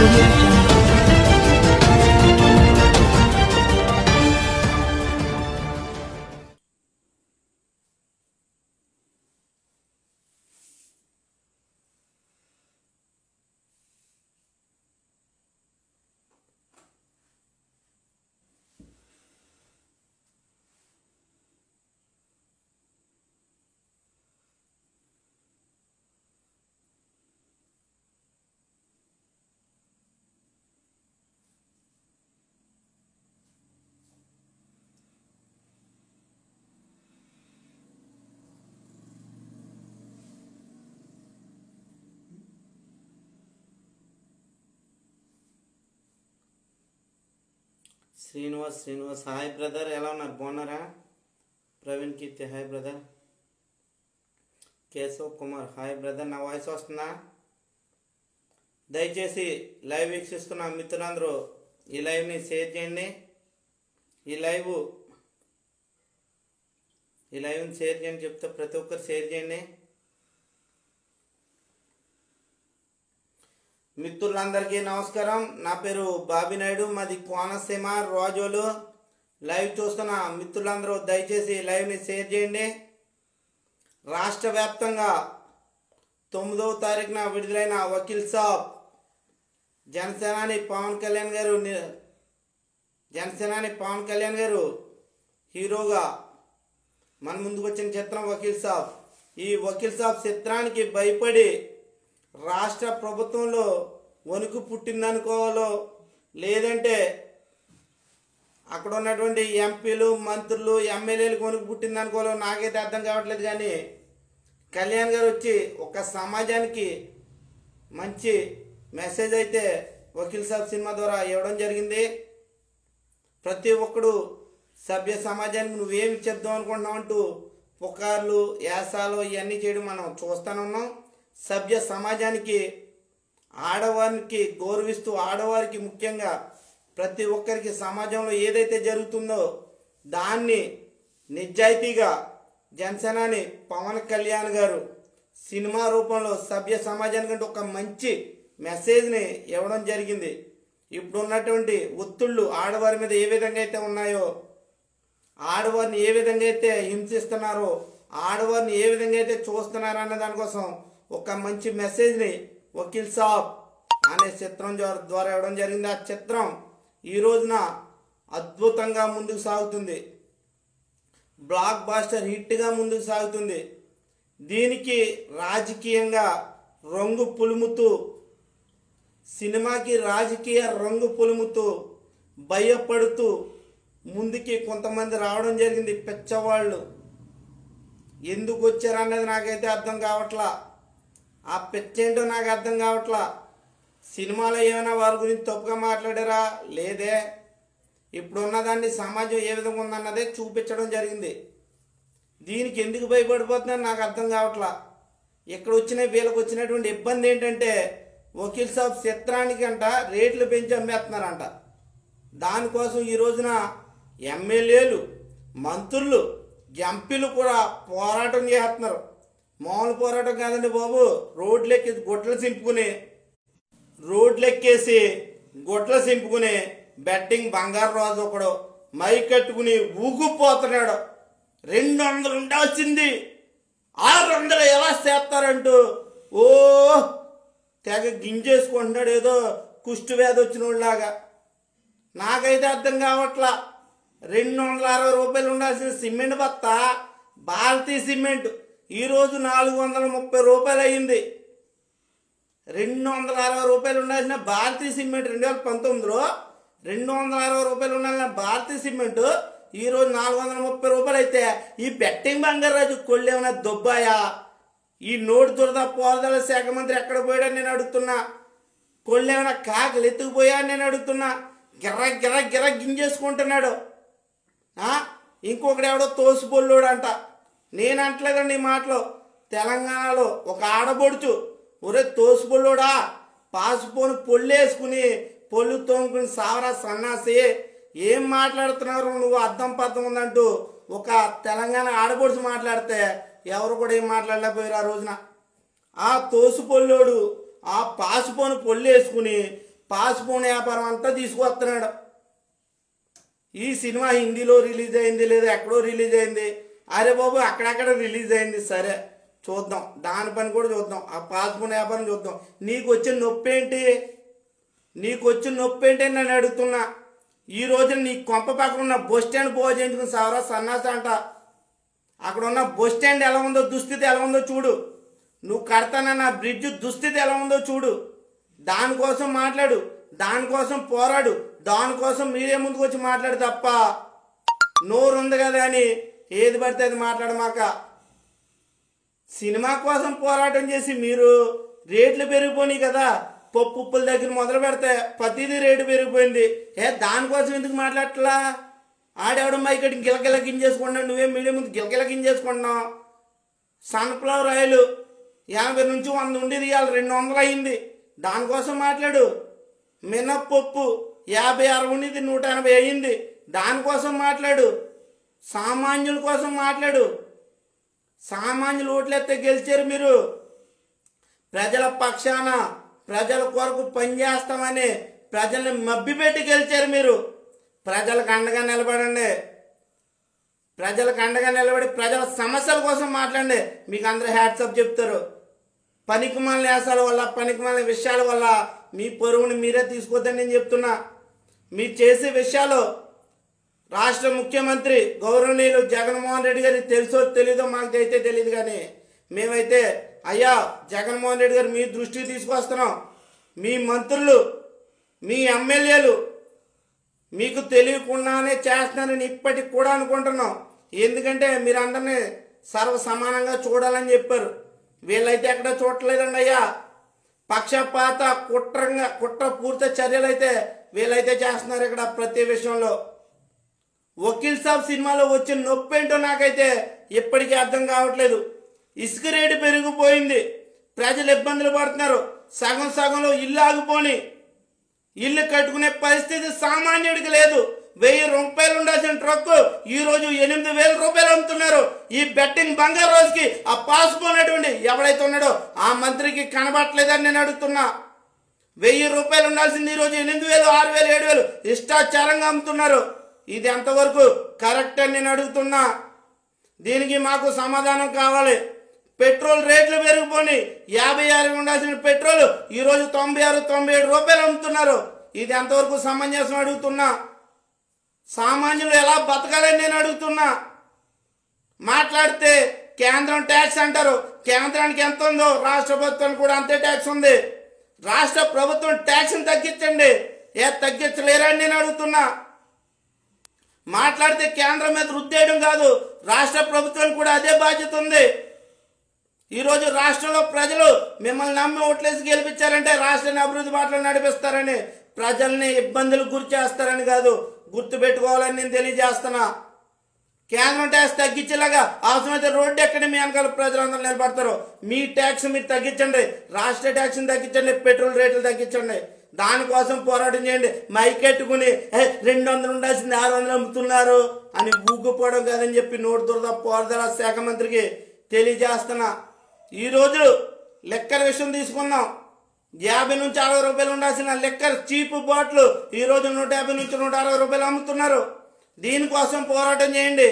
Audio Jungle. Srinivas hi brother, ఎలా ఉన్నారు? బాగున్నారా? Praveen Keerthi hi brother. Keshav Kumar hi brother. నా వాయిస్ వస్తుందా? దయచేసి లైవ్ వీక్షిస్తున్న మిత్రులందరూ ఈ లైవ్ని షేర్ చేయండి. ఈ లైవ్ని షేర్ చేయండి చెప్తే ప్రతి ఒక్కరు షేర్ చేయండి. మిత్రులందరికీ నమస్కారం. నా పేరు బాబీ నాయుడు, మాది కోనసీమ రాజోలు. లైవ్ చూస్తున్న మిత్రులందరూ దయచేసి లైవ్ని షేర్ చేయండి. రాష్ట్ర వ్యాప్తంగా 9వ తారీఖున విడుదలైన వకీల్ సాబ్ జనసేనాని పవన్ కళ్యాణ్ గారు హీరోగా మన ముందుకు వచ్చిన చిత్రం వకీల్ సాబ్. ఈ వకీల్ సాబ్ చిత్రానికి భయపడి రాష్ట్ర ప్రభుత్వంలో వణుకు పుట్టిందనుకోవాలో, లేదంటే అక్కడ ఉన్నటువంటి ఎంపీలు, మంత్రులు, ఎమ్మెల్యేలకు వణుకు పుట్టిందనుకోవాలో నాకైతే అర్థం కావట్లేదు. కానీ కళ్యాణ్ గారు వచ్చి ఒక సమాజానికి మంచి మెసేజ్ అయితే వకీల్ సాబ్ సినిమా ద్వారా ఇవ్వడం జరిగింది. ప్రతి ఒక్కడు సభ్య సమాజానికి నువ్వేమి చెప్దాం అనుకుంటున్నావు అంటూ పుకార్లు, యాసాలు ఇవన్నీ చేయడం మనం చూస్తూనే ఉన్నాం. సభ్య సమాజానికి, ఆడవారికి గౌరవిస్తూ, ఆడవారికి ముఖ్యంగా ప్రతి ఒక్కరికి సమాజంలో ఏదైతే జరుగుతుందో దాన్ని నిజాయితీగా జనసేనాని పవన్ కళ్యాణ్ గారు సినిమా రూపంలో సభ్య సమాజానికంటే ఒక మంచి మెసేజ్ని ఇవ్వడం జరిగింది. ఇప్పుడు ఉన్నటువంటి ఒత్తిళ్ళు ఆడవారి మీద ఏ విధంగా అయితే ఉన్నాయో, ఆడవారిని ఏ విధంగా అయితే హింసిస్తున్నారో, ఆడవారిని ఏ విధంగా అయితే చూస్తున్నారో అన్న దానికోసం ఒక మంచి మెసేజ్ని వకీల్ సాబ్ అనే చిత్రం ద్వారా ఇవ్వడం జరిగింది. ఆ చిత్రం ఈ రోజున అద్భుతంగా ముందుకు సాగుతుంది. బ్లాక్ బాస్టర్ హిట్గా ముందుకు సాగుతుంది. దీనికి రాజకీయంగా రంగు పులుముతూ, సినిమాకి రాజకీయ రంగు పులుముతూ, భయపడుతూ ముందుకి కొంతమంది రావడం జరిగింది. పెచ్చవాళ్ళు ఎందుకు వచ్చారన్నది నాకైతే అర్థం కావట్లా. ఆ పెచ్చేంటో నాకు అర్థం కావట్లా. సినిమాలో ఏమైనా వారి గురించి తప్పుగా మాట్లాడారా? లేదే. ఇప్పుడున్న దాన్ని సమాజం ఏ విధంగా ఉందన్నదే చూపించడం జరిగింది. దీనికి ఎందుకు భయపడిపోతున్నారో నాకు అర్థం కావట్లా. ఇక్కడ వీళ్ళకి వచ్చినటువంటి ఇబ్బంది ఏంటంటే వకీల్ సాబ్ చిత్రానికంట రేట్లు పెంచి అమ్మేస్తున్నారంట. దానికోసం ఈ రోజున ఎమ్మెల్యేలు, మంత్రులు, ఎంపీలు కూడా పోరాటం చేస్తున్నారు. మామూలు పోరాటం కాదండి బాబు. రోడ్లెక్కేసి గొడ్ల సింపుకుని బెట్టింగ్ బంగారు రాజు ఒకడు మైక్ కట్టుకుని ఊగిపోతున్నాడు. 200 ఉండాల్సింది 600 ఎలా చేస్తారంటూ ఓ తెగ గింజేసుకుంటున్నాడు, ఏదో కుష్టి వ్యాధి వచ్చిన వాళ్ళలాగా. నాకైతే అర్థం కావట్లా. 260 రూపాయలు ఉండాల్సిన సిమెంట్ బత్త భారతీయ సిమెంట్ ఈరోజు 430 రూపాయలు అయ్యింది. 260 రూపాయలు ఉండాల్సిన భారతీయ సిమెంట్ 2019లో 260 రూపాయలు ఉండాల్సిన భారతీయ సిమెంట్ ఈరోజు 430 రూపాయలు అయితే ఈ బెట్టింగ్ బంగారాజు కొళ్ళేమైనా దొబ్బాయా? ఈ నోటు దురద పోలదల శాఖ మంత్రి ఎక్కడ పోయాడని నేను అడుగుతున్నా. కొళ్ళేమైనా కాకలు ఎత్తుకుపోయా అని నేను అడుగుతున్నా. గిర్ర గింజేసుకుంటున్నాడు. ఇంకొకటి ఎవడో తోసిపొల్లోడు అంట. నేను అంటలేదండి ఈ మాటలో. తెలంగాణలో ఒక ఆడబొడుచు, ఒరే తోసిపొల్లోడా, పాసుపోని పొల్లేసుకుని పొల్లు తోముకుని సావరా సన్నాసి, ఏం మాట్లాడుతున్నారు నువ్వు, అర్థం పర్థం ఉందంటూ ఒక తెలంగాణ ఆడబొడుచు మాట్లాడితే ఎవరు కూడా ఏం మాట్లాడలేకపోయారు ఆ రోజున. ఆ తోసిపొల్లోడు ఆ పాసుపోని పొల్లేసుకుని పాస్పోర్ట్ వ్యాపారం అంతా తీసుకొస్తున్నాడు. ఈ సినిమా హిందీలో రిలీజ్ అయింది లేదా ఎక్కడో రిలీజ్ అయింది, అరే బాబు అక్కడక్కడ రిలీజ్ అయింది, సరే చూద్దాం, దాని పని కూడా చూద్దాం, ఆ పాస్పోర్ట్ వ్యాపారం చూద్దాం. నీకు వచ్చిన నొప్పి ఏంటి, నీకు వచ్చిన నొప్పి ఏంటి అని నేను అడుగుతున్నా. ఈ రోజున నీ కొంప పక్కన ఉన్న బస్ స్టాండ్ పోయించుకుని సవరా సన్నాస అంట. అక్కడ ఉన్న బస్ స్టాండ్ ఎలా ఉందో, దుస్థితి ఎలా ఉందో చూడు. నువ్వు కడతానన్న బ్రిడ్జ్ దుస్థితి ఎలా ఉందో చూడు. దానికోసం మాట్లాడు, దానికోసం పోరాడు, దానికోసం మీరే ముందుకు వచ్చి మాట్లాడు తప్ప నోరు ఉంది కదా అని ఏది పడితే అది మాట్లాడమాక. సినిమా కోసం పోరాటం చేసి మీరు రేట్లు పెరిగిపోయినాయి కదా, పప్పు ఉప్పుల దగ్గర మొదలు పెడితే ప్రతిదీ రేటు పెరిగిపోయింది. దానికోసం ఎందుకు మాట్లాడట్లా? ఆడేవడం మైకటి గిలగిల గింజేసుకుంటున్నావు, నువ్వేం మీడియం ముందు గిలగిల గింజేసుకుంటున్నావు. సన్ఫ్లవర్ ఆయిల్ 50 నుంచి 100 ఉండేది, ఇవాళ 200 అయింది, దానికోసం మాట్లాడు. మినప్పప్పు 50-60 ఉండేది 180 అయింది, దానికోసం మాట్లాడు. సామాన్యుల కోసం మాట్లాడు. సామాన్యులు ఓట్లెత్తే గెలిచారు మీరు. ప్రజల పక్షాన ప్రజల కొరకు పనిచేస్తామని ప్రజల్ని మభ్యపెట్టి గెలిచారు మీరు. ప్రజలకు అండగా నిలబడండి, ప్రజలకు అండగా నిలబడి ప్రజల సమస్యల కోసం మాట్లాడండి. మీకు అందరూ హ్యాట్సప్ చెప్తారు. పనికిమాలిన వేసాల వల్ల, పనికిమాలిన విషయాల వల్ల మీ పరువుని మీరే తీసుకోవద్దని నేను చెప్తున్నా. మీరు చేసే విషయాలు రాష్ట్ర ముఖ్యమంత్రి గౌరవనీయులు జగన్మోహన్ రెడ్డి గారికి తెలుసో తెలీదో మాకు అయితే తెలియదు, కానీ మేమైతే అయ్యా జగన్మోహన్ రెడ్డి గారు మీ దృష్టికి తీసుకొస్తున్నాం. మీ మంత్రులు, మీ ఎమ్మెల్యేలు మీకు తెలియకుండానే చేస్తున్నారని ఇప్పటికి కూడా అనుకుంటున్నాం. ఎందుకంటే మీరు అందరినీ సర్వ సమానంగా చూడాలని చెప్పారు. వీళ్ళైతే ఎక్కడ చూడలేదండి అయ్యా. పక్షపాత కుట్రపూరిత చర్యలు అయితే వీళ్ళైతే చేస్తున్నారు ఇక్కడ ప్రతి విషయంలో. వకీల్ సాబ్ సినిమాలో వచ్చిన నొప్పి ఏంటో నాకైతే ఇప్పటికీ అర్థం కావట్లేదు. ఇసుక రేటు పెరిగిపోయింది, ప్రజలు ఇబ్బందులు పడుతున్నారు. సగం సగంలో ఇల్లు ఆగిపోని, ఇల్లు కట్టుకునే పరిస్థితి సామాన్యుడికి లేదు. 1000 రూపాయలు ఉండాల్సిన ట్రక్కు ఈరోజు 8000 రూపాయలు అమ్ముతున్నారు. ఈ బెట్టింగ్ బంగారు రోజుకి ఆ పాసుపోయినటువంటి ఎవడైతే ఉన్నాడో ఆ మంత్రికి కనబట్టలేదని నేను అడుగుతున్నా. 1000 రూపాయలు ఉండాల్సింది ఈరోజు 8000, 6000, 7000 ఇష్టాచారంగా అమ్ముతున్నారు. ఇది ఎంతవరకు కరెక్ట్ అని నేను అడుగుతున్నా. దీనికి మాకు సమాధానం కావాలి. పెట్రోల్ రేట్లు పెరిగిపోయి 56 ఉండాల్సిన పెట్రోల్ ఈరోజు 96, 97 రూపాయలు అమ్ముతున్నారు. ఇది ఎంతవరకు సమంజసం అడుగుతున్నా. సామాన్యులు ఎలా బతకాలని నేను అడుగుతున్నా. మాట్లాడితే కేంద్రం ట్యాక్స్ అంటారు. కేంద్రానికి ఎంత ఉందో రాష్ట్ర ప్రభుత్వానికి కూడా అంతే ట్యాక్స్ ఉంది. రాష్ట్ర ప్రభుత్వం ట్యాక్స్ని తగ్గించండి. తగ్గించలేరా అని నేను అడుగుతున్నా. మాట్లాడితే కేంద్రం మీద రుద్దేయడం కాదు, రాష్ట్ర ప్రభుత్వానికి కూడా అదే బాధ్యత ఉంది. ఈరోజు రాష్ట్రంలో ప్రజలు మిమ్మల్ని నమ్మి ఓట్లేసి గెలిపించారంటే రాష్ట్రాన్ని అభివృద్ధి బాటలో నడిపిస్తారని, ప్రజల్ని ఇబ్బందులకు గురి చేస్తారని కాదు, గుర్తుపెట్టుకోవాలని నేను తెలియజేస్తున్నా. కేంద్రం ట్యాక్స్ తగ్గించేలాగా అవసరమైతే రోడ్డు ఎక్కడి మీ వెనకాల ప్రజలందరూ నిలబడతారు. మీ ట్యాక్స్ మీరు తగ్గించండి, రాష్ట్ర ట్యాక్స్ని తగ్గించండి, పెట్రోల్ రేట్లు తగ్గించండి. దానికోసం పోరాటం చేయండి. మైకెట్టుకుని 200 ఉండాల్సింది 600 అమ్ముతున్నారు అని ఊగిపోవడం కాదని చెప్పి నోటి దురద పారుదల శాఖ మంత్రికి తెలియజేస్తున్నా. ఈరోజు లెక్కల విషయం తీసుకున్నాం. 50 నుంచి 60 రూపాయలు ఉండాల్సిన లెక్కర్ చీప్ బాటిల్ ఈరోజు 150 నుంచి 160 రూపాయలు అమ్ముతున్నారు. దీనికోసం పోరాటం చేయండి,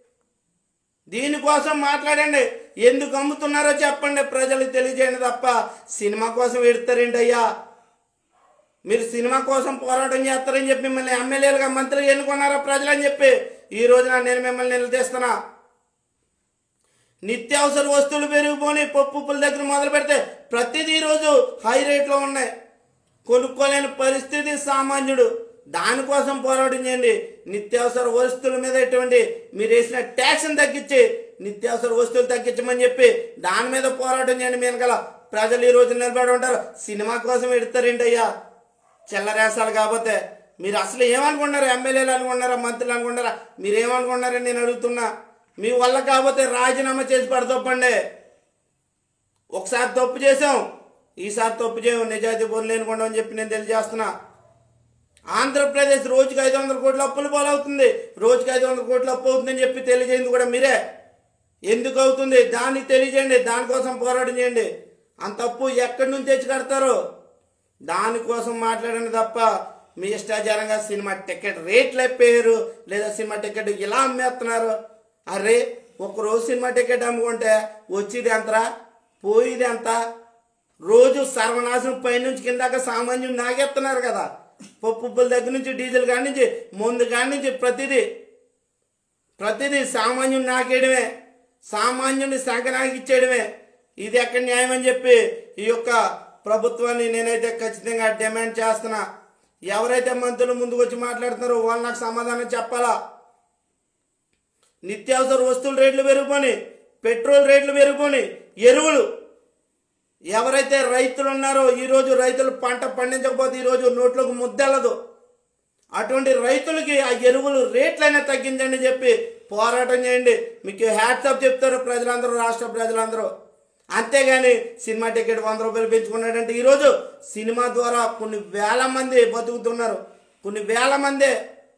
దీనికోసం మాట్లాడండి. ఎందుకు అమ్ముతున్నారో చెప్పండి, ప్రజలకు తెలియజేయండి తప్ప సినిమా కోసం ఎడతారేంటి అయ్యా? మీరు సినిమా కోసం పోరాటం చేస్తారని చెప్పి మిమ్మల్ని ఎమ్మెల్యేలుగా మంత్రులు ఎన్నుకున్నారా ప్రజలని చెప్పి ఈ రోజున నేను మిమ్మల్ని నిలదీస్తున్నా. నిత్యావసర వస్తువులు పెరిగిపోయి పప్పు ఉప్పుల దగ్గర మొదలు పెడితే ప్రతిదీ రోజు హై రేట్లో ఉన్నాయి. కొనుక్కోలేని పరిస్థితి సామాన్యుడు. దానికోసం పోరాటం చేయండి. నిత్యావసర వస్తువుల మీద ఎటువంటి మీరు వేసిన ట్యాక్స్ని తగ్గించి నిత్యావసర వస్తువులు తగ్గించమని చెప్పి దాని మీద పోరాటం చేయండి. మీ వెనకాల ప్రజలు ఈ రోజు నిలబడి ఉంటారు. సినిమా కోసం ఎడతారేంటయ్యా చిల్లరేసాలు? కాకపోతే మీరు అసలు ఏమనుకున్నారు? ఎమ్మెల్యేలు అనుకున్నారా, మంత్రులు అనుకున్నారా? మీరు ఏమనుకున్నారని నేను అడుగుతున్నా. మీ వల్ల కాకపోతే రాజీనామా చేసి పడతొప్పండి. ఒకసారి తప్పు చేసాం, ఈసారి తప్పు చేయం, నిజాయితీ పనులు లేనుకుండా అని చెప్పి నేను తెలియజేస్తున్నా. ఆంధ్రప్రదేశ్ రోజుకి 500 కోట్ల అప్పులు పాలవుతుంది, రోజుకి 500 కోట్ల అప్పు అవుతుందని చెప్పి తెలియజేయండి కూడా మీరే. ఎందుకు అవుతుంది దాన్ని తెలియజేయండి, దానికోసం పోరాటం చేయండి. అంత అప్పు ఎక్కడి నుంచి తెచ్చి కడతారు? దానికోసం మాట్లాడండి తప్ప మీ ఇష్టాచారంగా సినిమా టికెట్ రేట్లు అయిపోయారు, లేదా సినిమా టికెట్ ఇలా అమ్మేస్తున్నారు. అరే ఒకరోజు సినిమా టికెట్ అమ్ముకుంటే వచ్చేది ఎంతరా, పోయేది ఎంత? రోజు సర్వనాశనం పైనుంచి కిందాక సామాన్యుడు నాగేస్తున్నారు కదా. పప్పుల దగ్గర నుంచి డీజిల్ కాడి నుంచి మందు కాడి నుంచి ప్రతిదీ సామాన్యుడు నాకేయడమే, సామాన్యుడిని సంకనాకి ఇచ్చేయడమే. ఇది ఎక్కడ న్యాయం అని చెప్పి ఈ యొక్క ప్రభుత్వాన్ని నేనైతే ఖచ్చితంగా డిమాండ్ చేస్తున్నా. ఎవరైతే మంత్రులు ముందుకు వచ్చి మాట్లాడుతున్నారో వాళ్ళు నాకు సమాధానం చెప్పాలా. నిత్యావసర వస్తువుల రేట్లు పెరిగిపోయి, పెట్రోల్ రేట్లు పెరిగిపోయి, ఎరువులు ఎవరైతే రైతులు ఉన్నారో ఈరోజు రైతులు పంట పండించకపోతే ఈరోజు నోట్లోకి ముద్దెళ్ళదు. అటువంటి రైతులకి ఆ ఎరువులు రేట్లైనా తగ్గించండి చెప్పి పోరాటం చేయండి. మీకు హ్యాట్సాప్ చెప్తారు ప్రజలందరూ, రాష్ట్ర ప్రజలందరూ. అంతేగాని సినిమా టికెట్ 100 రూపాయలు పెంచుకున్నాడంటే ఈరోజు సినిమా ద్వారా కొన్ని వేల మంది బతుకుతున్నారు. కొన్ని వేల మంది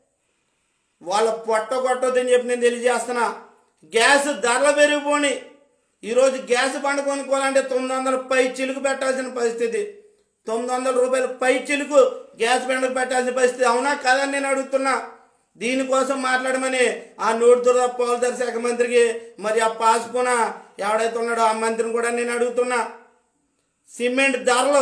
వాళ్ళ పొట్ట కొట్టొద్దని చెప్పి నేను తెలియజేస్తున్నా. గ్యాస్ ధరలు పెరిగిపోయి ఈరోజు గ్యాస్ బండ కొనుక్కోవాలంటే 900 పై చిలుకు పెట్టాల్సిన పరిస్థితి. 900 రూపాయలు పై చిలుకు గ్యాస్ బండకు పెట్టాల్సిన పరిస్థితి. అవునా కాదని నేను అడుగుతున్నా. దీనికోసం మాట్లాడమని ఆ నోటిదూర పౌరధర శాఖ మంత్రికి, మరి ఆ పాసుపున ఎవడైతే ఉన్నాడో ఆ మంత్రిని కూడా నేను అడుగుతున్నా. సిమెంట్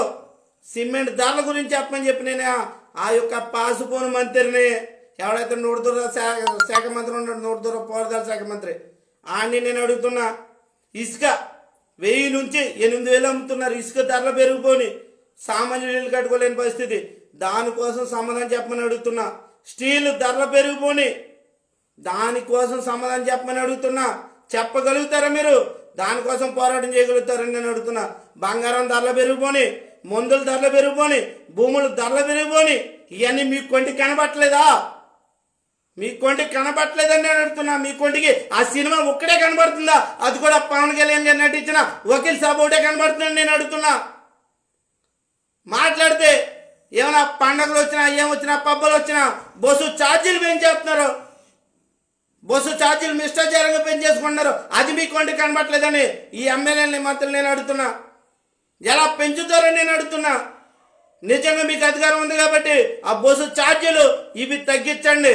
ధరల గురించి చెప్పమని చెప్పి నేను ఆ యొక్క పాసుపున మంత్రిని, ఎవడైతే నోటిదూర శాఖ మంత్రి ఉన్నాడు, నోటిదూర పౌరధర శాఖ మంత్రి, ఆయన్ని నేను అడుగుతున్నా. ఇసుక 1000 నుంచి 8000 అమ్ముతున్నారు. ఇసుక ధరలు పెరిగిపోయి సామాన్యులు ఇల్లు కట్టుకోలేని పరిస్థితి. దానికోసం సమాధానం చెప్పమని అడుగుతున్నా. స్టీల్ ధరలు పెరిగిపోయి దానికోసం సమాధానం చెప్పమని అడుగుతున్నా. చెప్పగలుగుతారా మీరు? దానికోసం పోరాటం చేయగలుగుతారని నేను అడుగుతున్నా. బంగారం ధరలు పెరిగిపోయి, మందుల ధరలు పెరిగిపోయి, భూముల ధరలు పెరిగిపోయి, ఇవన్నీ మీ కొంటికి కనబట్టలేదా? మీ కొంటికి కనబట్టలేదని నేను అడుగుతున్నా. మీ కొంటికి ఆ సినిమా ఒక్కడే కనబడుతుందా? అది కూడా పవన్ కళ్యాణ్ గారు నటించిన వకీల్ సాబ్ ఒకటే కనబడుతుందని నేను అడుగుతున్నా. మాట్లాడితే ఏమైనా పండగలు వచ్చినా, ఏమొచ్చినా, పబ్బలు వచ్చినా బస్సు ఛార్జీలు పెంచేస్తున్నారు. బస్సు ఛార్జీలు మిష్టాచారంగా పెంచేసుకుంటున్నారు. అది మీ కొంటికి కనబట్టలేదని ఈ ఎమ్మెల్యేలని మంత్రులు నేను అడుగుతున్నా. ఎలా పెంచుతారని నేను అడుగుతున్నా. నిజంగా మీకు అధికారం ఉంది కాబట్టి ఆ బస్సు ఛార్జీలు ఇవి తగ్గించండి.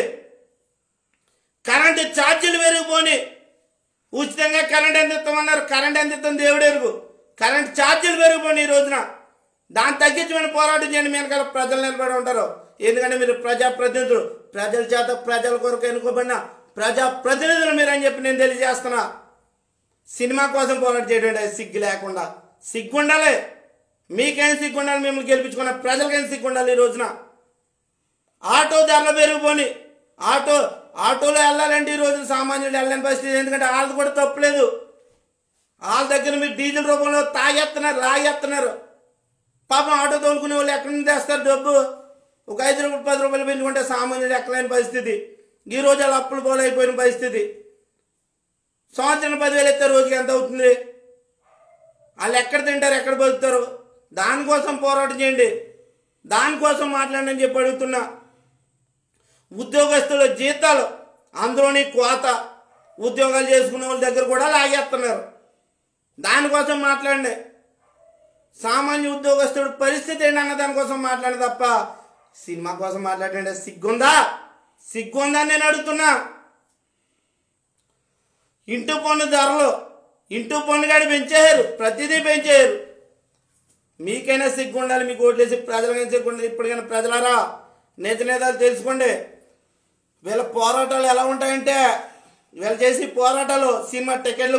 కరెంటు ఛార్జీలు పెరిగిపోయి ఉచితంగా కరెంట్ ఎంత ఇస్తామన్నారు. కరెంట్ ఎంత ఇస్తాం దేవుడు ఎరుగు. కరెంట్ ఛార్జీలు పెరిగిపోయి ఈ రోజున దాన్ని తగ్గించమని పోరాటం చేయండి. మీ వెనకాల ప్రజలు నిలబడి ఉంటారు. ఎందుకంటే మీరు ప్రజాప్రతినిధులు, ప్రజల చేత ప్రజల కొరకు ఎన్నుకోబడిన ప్రజాప్రతినిధులు మీరు అని చెప్పి నేను తెలియజేస్తున్నా. సినిమా కోసం పోరాటం చేయడం సిగ్గు లేకుండా. సిగ్గుండాలి. మీకేం సిగ్గుండాలి? మిమ్మల్ని గెలిపించుకున్న ప్రజలకైనా సిగ్గుండాలి. ఈ రోజున ఆటో ధరలు పెరిగిపోయి ఆటోలో వెళ్ళాలంటే ఈ రోజున సామాన్యులు వెళ్ళని పరిస్థితి. ఎందుకంటే వాళ్ళది కూడా తప్పులేదు. వాళ్ళ దగ్గర మీరు డీజిల్ రూపంలో తాగేస్తున్నారు, లాగేస్తున్నారు. పాపం ఆటో తోలుకునే వాళ్ళు ఎక్కడి నుంచి తెస్తారు డబ్బు? ఒక 5 రూపాయలు 10 రూపాయలు పెంచుకుంటే సామాన్యులు ఎక్కలేని పరిస్థితి. ఈ రోజు వాళ్ళు అప్పులు పోలైపోయిన పరిస్థితి. సంవత్సరం 10,000 ఇస్తే రోజుకి ఎంత అవుతుంది? వాళ్ళు ఎక్కడ తింటారు, ఎక్కడ బతుకుతారు? దానికోసం పోరాటం చేయండి. దానికోసం మాట్లాడని చెప్పి అడుగుతున్నా. ఉద్యోగస్తుల జీతాలు అందులోని కోత, ఉద్యోగాలు చేసుకునే వాళ్ళ దగ్గర కూడా లాగేస్తున్నారు. దానికోసం మాట్లాడండి. సామాన్య ఉద్యోగస్తుడు పరిస్థితి ఏంటి అన్న దానికోసం మాట్లాడే తప్ప సినిమా కోసం మాట్లాడండి. సిగ్గుందా అని నేను అడుగుతున్నా. ఇంటి పన్ను ధరలు, ఇంటి పన్ను కాడి పెంచేశారు, ప్రతిదీ పెంచేశారు. మీకైనా సిగ్గు ఉండాలి. మీకు ఓట్లేసి ప్రజలకైనా సిగ్గు ఉండాలి. ఇప్పటికైనా ప్రజలారా నేతలు తెలుసుకోండి. వీళ్ళ పోరాటాలు ఎలా ఉంటాయంటే, వీళ్ళు చేసి పోరాటాలు సినిమా టికెట్ల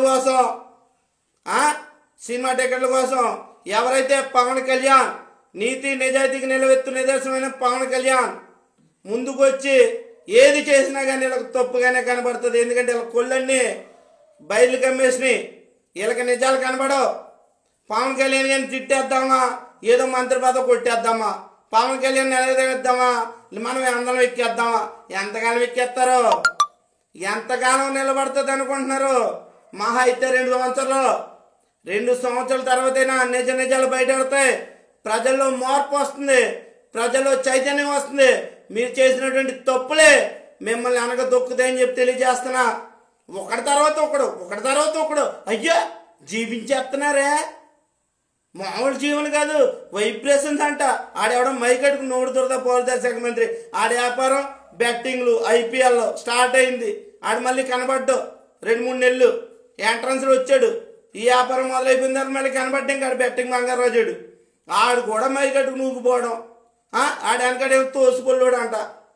కోసం ఎవరైతే పవన్ కళ్యాణ్ నీతి నిజాయితీకి నిలవెత్తు నిదర్శనమైన పవన్ కళ్యాణ్ ముందుకు వచ్చి ఏది చేసినా కానీ వీళ్ళకి తప్పుగానే కనబడుతుంది. ఎందుకంటే వీళ్ళ కొళ్ళన్నీ బయలు కమ్మేసినాయి. వీళ్ళకి నిజాలు కనబడవు. పవన్ కళ్యాణ్ గారిని తిట్టేద్దామా, ఏదో మంత్రి పదవి కొట్టేద్దామా, పవన్ కళ్యాణ్ నిలదీద్దామా, మనం అందరం ఎక్కేద్దామా? ఎంతకాలం ఎక్కేస్తారో, ఎంతకాలం నిలబడుతుంది అనుకుంటున్నారు? మహా అయితే 2 సంవత్సరాలు. 2 సంవత్సరాల తర్వాతైనా నిజాలు బయటపడతాయి. ప్రజల్లో మార్పు వస్తుంది, ప్రజల్లో చైతన్యం వస్తుంది. మీరు చేసినటువంటి తప్పులే మిమ్మల్ని అనగదొక్కుతాయని చెప్పి తెలియజేస్తున్నా. ఒకటి తర్వాత ఒకడు అయ్యా జీవించేస్తున్నారే, మామూలు జీవన కాదు, వైబ్రేషన్స్ అంట. ఆడెవడం మైకట్టుకు నోడు దొరద పోలీసు శాఖ మంత్రి. ఆడ వ్యాపారం బెట్టింగ్లు ఐపీఎల్ స్టార్ట్ అయింది. ఆడు మళ్ళీ కనబడ్డు 2-3 నెలలు ఎంట్రన్స్లో వచ్చాడు. ఈ వ్యాపారం మొదలైపోయిన తర్వాత మళ్ళీ కనబడ్డా ఇంకా ఆడు బెట్టింగ్ బంగారు రాజాడు. ఆడు కూడా మైకట్టుకు నూగిపోవడం. ఆడ వెనకాడేమో తోసిపోలేడు అంట.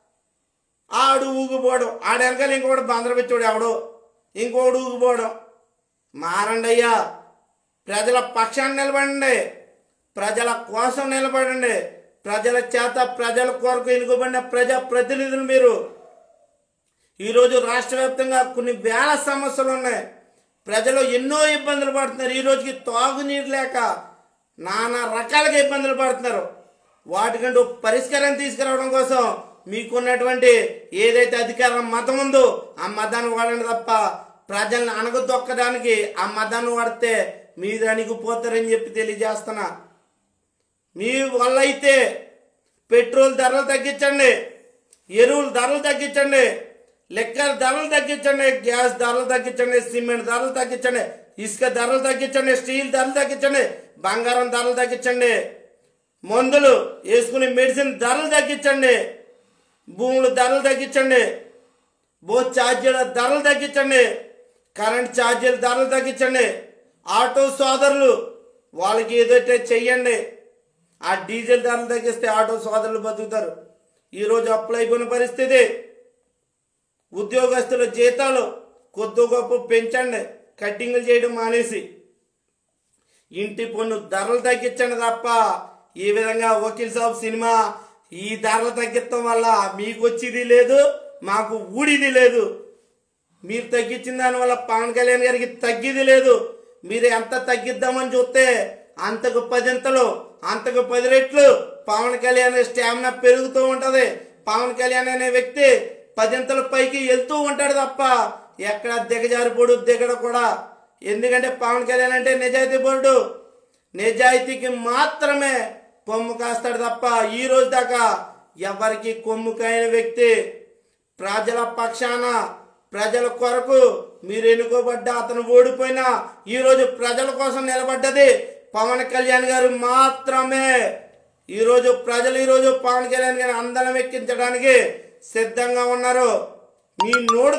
ఆడు ఊగిపోవడం. ఆడ వెనకాల ఇంకొకటి బందరపెచ్చాడు ఎవడో, ఇంకొకడు ఊగిపోవడం. మారండి అయ్యా, ప్రజల పక్షాన్ని నిలబడండి, ప్రజల కోసం నిలబడండి. ప్రజల చేత ప్రజల కొరకు ఎన్నుకోబడిన ప్రజాప్రతినిధులు మీరు. ఈరోజు రాష్ట్ర వ్యాప్తంగా కొన్ని వేల సమస్యలు ఉన్నాయి. ప్రజలు ఎన్నో ఇబ్బందులు పడుతున్నారు. ఈ రోజుకి తాగునీరు లేక నానా రకాలుగా ఇబ్బందులు పడుతున్నారు. వాటికంటూ పరిష్కారం తీసుకురావడం కోసం మీకున్నటువంటి ఏదైతే అధికార మతం ఉందో ఆ మతాన్ని వాడండి తప్ప ప్రజల్ని అణగదొక్కడానికి ఆ మతాన్ని వాడితే మీరు అణిగిపోతారని చెప్పి తెలియజేస్తున్నా. మీ వల్ల అయితే పెట్రోల్ ధరలు తగ్గించండి, ఎరువుల ధరలు తగ్గించండి, లెక్కల ధరలు తగ్గించండి, గ్యాస్ ధరలు తగ్గించండి, సిమెంట్ ధరలు తగ్గించండి, ఇసుక ధరలు తగ్గించండి, స్టీల్ ధరలు తగ్గించండి, బంగారం ధరలు తగ్గించండి, మందులు వేసుకునే మెడిసిన్ ధరలు తగ్గించండి, భూముల ధరలు తగ్గించండి, బోట్ ఛార్జీల ధరలు తగ్గించండి, కరెంట్ ఛార్జీల ధరలు తగ్గించండి. ఆటో సోదరులు వాళ్ళకి ఏదైతే చెయ్యండి. ఆ డీజిల్ ధరలు తగ్గిస్తే ఆటో సోదరులు బతుకుతారు. ఈరోజు అప్పులు అయిపోయిన పరిస్థితి. ఉద్యోగస్తుల జీతాలు కొద్ది గొప్ప పెంచండి, కట్టింగ్లు చేయడం మానేసి. ఇంటి పన్ను ధరలు తగ్గించండి తప్ప ఈ విధంగా వకీల్ సాబ్ సినిమా ఈ ధరలు తగ్గించడం వల్ల మీకు వచ్చేది లేదు, మాకు ఊడిది లేదు. మీరు తగ్గించిన దానివల్ల పవన్ కళ్యాణ్ గారికి తగ్గిది లేదు. మీరు ఎంత తగ్గిద్దామని చూస్తే అంతకు 10 అంతకు 10 రెట్లు పవన్ కళ్యాణ్ స్టామినా పెరుగుతూ ఉంటుంది. పవన్ కళ్యాణ్ అనే వ్యక్తి 10 పైకి వెళ్తూ ఉంటాడు తప్ప ఎక్కడ దిగజారిపోడు, దిగడు కూడా. ఎందుకంటే పవన్ కళ్యాణ్ అంటే నిజాయితీ పరుడు. నిజాయితీకి మాత్రమే కొమ్ము కాస్తాడు తప్ప ఈ రోజు దాకా ఎవరికి కొమ్ము కాయని వ్యక్తి. ప్రజల పక్షాన ప్రజల కొరకు మీరు ఎన్నుకోబడ్డ అతను ఓడిపోయినా ఈరోజు ప్రజల కోసం నిలబడ్డది పవన్ కళ్యాణ్ గారు మాత్రమే. ఈరోజు ప్రజలు ఈరోజు పవన్ కళ్యాణ్ గారిని అందరం ఎక్కించడానికి సిద్ధంగా ఉన్నారు. మీ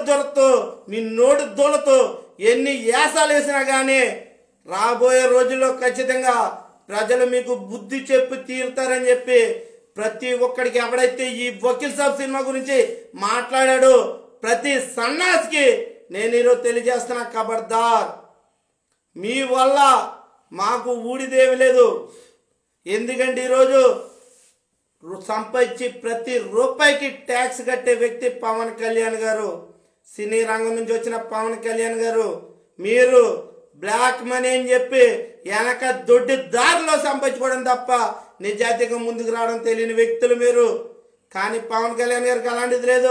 నోటు దొలతో ఎన్ని యాసాలు వేసినా కానీ రాబోయే రోజుల్లో ఖచ్చితంగా ప్రజలు మీకు బుద్ధి చెప్పి తీరుతారని చెప్పి ప్రతి ఒక్కడికి ఎవడైతే ఈ వకీల్ సాబ్ సినిమా గురించి మాట్లాడాడో ప్రతి సన్నాసికి నేను ఈరోజు తెలియజేస్తున్నా, ఖబర్దార్. మీ వల్ల మాకు ఊడిదేవి లేదు. ఎందుకంటే ఈరోజు సంపాదించి ప్రతి రూపాయికి ట్యాక్స్ కట్టే వ్యక్తి పవన్ కళ్యాణ్ గారు. సినీ రంగం నుంచి వచ్చిన పవన్ కళ్యాణ్ గారు. మీరు బ్లాక్ మనీ అని చెప్పి వెనక దొడ్డి దారిలో సంపాదించుకోవడం తప్ప నిజాయితీగా ముందుకు రావడం తెలియని వ్యక్తులు మీరు. కానీ పవన్ కళ్యాణ్ గారికి అలాంటిది లేదు.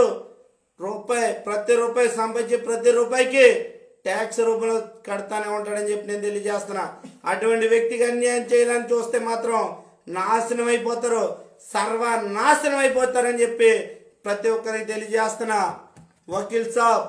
ప్రతి రూపాయి సంపాదించి ప్రతి రూపాయికి ట్యాక్స్ రూపంలో కడతానే ఉంటాడని చెప్పి నేను తెలియజేస్తున్నా. అటువంటి వ్యక్తికి అన్యాయం చేయాలని చూస్తే మాత్రం నాశనం అయిపోతారు, సర్వనాశనం అయిపోతారని చెప్పి ప్రతి ఒక్కరికి తెలియజేస్తున్నా. వకీల్ సాబ్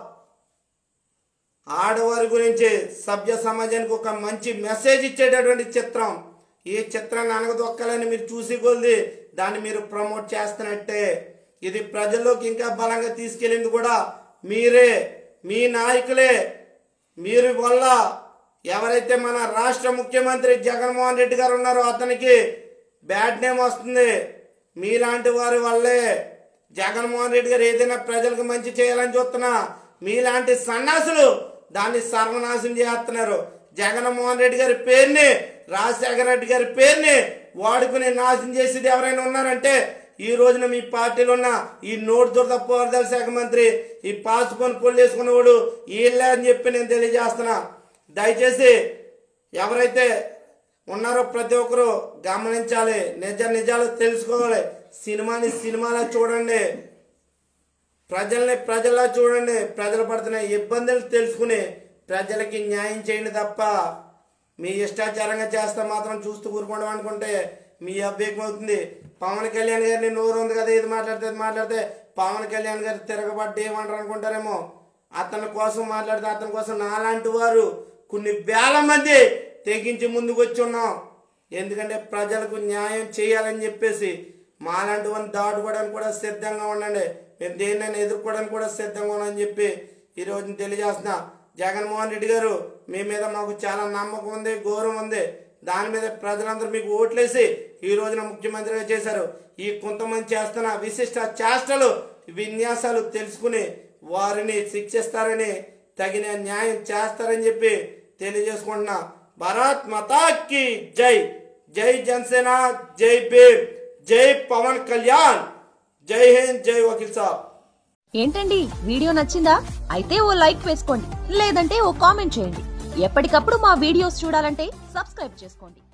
ఆడవారి గురించి సభ్య సమాజానికి ఒక మంచి మెసేజ్ ఇచ్చేటటువంటి చిత్రం. ఈ చిత్రాన్ని అనగదొక్కాలని మీరు చూసి కొలిది దాన్ని మీరు ప్రమోట్ చేస్తున్నట్టే. ఇది ప్రజల్లోకి ఇంకా బలంగా తీసుకెళ్ళింది కూడా మీరే, మీ నాయకులే. మీరు వల్ల ఎవరైతే మన రాష్ట్ర ముఖ్యమంత్రి జగన్మోహన్ రెడ్డి గారు ఉన్నారో అతనికి బ్యాడ్ నేమ్ వస్తుంది. మీలాంటి వారి వల్లే జగన్మోహన్ రెడ్డి గారు ఏదైనా ప్రజలకు మంచి చేయాలని చూస్తున్నా మీలాంటి సన్నాసులు దాన్ని సర్వనాశనం చేస్తున్నారు. జగన్మోహన్ రెడ్డి గారి పేరుని, రాజశేఖర రెడ్డి గారి పేరుని వాడుకుని నాశనం చేసేది ఎవరైనా ఉన్నారంటే ఈ రోజున మీ పార్టీలో ఉన్న ఈ నోటు దురద పారుదల శాఖ మంత్రి, ఈ పాసుకొని పొల్లు వేసుకున్నవాడు వీళ్ళే అని చెప్పి నేను తెలియజేస్తున్నా. దయచేసి ఎవరైతే ఉన్నారో ప్రతి ఒక్కరూ గమనించాలి, నిజాలు తెలుసుకోవాలి. సినిమాని సినిమాలా చూడండి, ప్రజల్ని ప్రజల్లా చూడండి. ప్రజలు పడుతున్న ఇబ్బందులు తెలుసుకుని ప్రజలకి న్యాయం చేయండి తప్ప మీ ఇష్టాచారంగా చేస్తే మాత్రం చూస్తూ ఊరుకోవడం అనుకుంటే మీ అవివేకం అవుతుంది. పవన్ కళ్యాణ్ గారిని నోరు ఉంది కదా ఇది మాట్లాడితే పవన్ కళ్యాణ్ గారు తిరగబడ్డ ఏమంటారు అనుకుంటారేమో. అతని కోసం మాట్లాడితే అతని కోసం నాలాంటి వారు కొన్ని వేల మంది తెగించి ముందుకు వచ్చి ఉన్నాం. ఎందుకంటే ప్రజలకు న్యాయం చేయాలని చెప్పేసి మాలాంటి వాళ్ళని దాటుకోవడానికి కూడా సిద్ధంగా ఉండండి. మేము దేన్నైనా ఎదుర్కోవడానికి కూడా సిద్ధంగా ఉన్నామని చెప్పి ఈరోజు తెలియజేస్తున్నా. జగన్మోహన్ రెడ్డి గారు మీ మీద మాకు చాలా నమ్మకం ఉంది, గౌరవం ఉంది. దాని మీద ప్రజలందరూ మీకు ఓట్లేసి ఈ రోజున ముఖ్యమంత్రిగా చేశారు. ఈ కొంతమంది చేస్తున్న విశిష్ట చేష్టలు విన్యాసాలు తెలుసుకుని వారిని శిక్షిస్తారని, తగిన న్యాయం చేస్తారని చెప్పి తెలియజేసుకుంటున్నా. భారత్ మాతా కీ జై. జై జనసేన, జై భీమ్, జై పవన్ కళ్యాణ్, జై హింద్, జై వకీల్ సాబ్. ఏంటండి వీడియో నచ్చిందా? అయితే ఓ లైక్ వేసుకోండి, లేదంటే ఓ కామెంట్ చేయండి. ఎప్పటికప్పుడు మా వీడియోస్ చూడాలంటే సబ్స్క్రైబ్ చేసుకోండి.